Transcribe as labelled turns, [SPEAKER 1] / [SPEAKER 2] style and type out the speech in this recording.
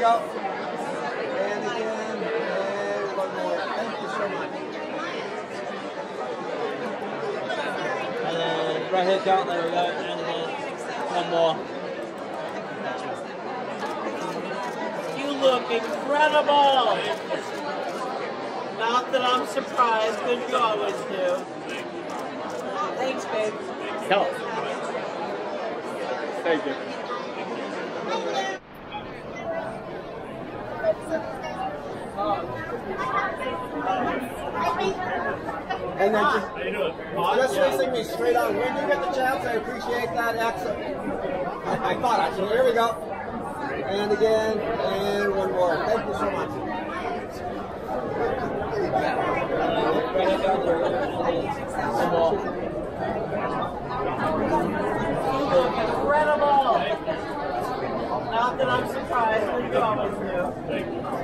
[SPEAKER 1] go. And again, and one more. Thank you so much.
[SPEAKER 2] And then right here, count. There we go. And then one more. You look incredible. Not that I'm surprised, because you always do. Thanks, babe.
[SPEAKER 3] No. Thank you.
[SPEAKER 1] And then just facing me straight on. When you get the chance, I appreciate that. Excellent. I thought actually. Here we go. And again, and one more. Thank you so much.
[SPEAKER 2] Incredible! Not that I'm surprised, but you always do.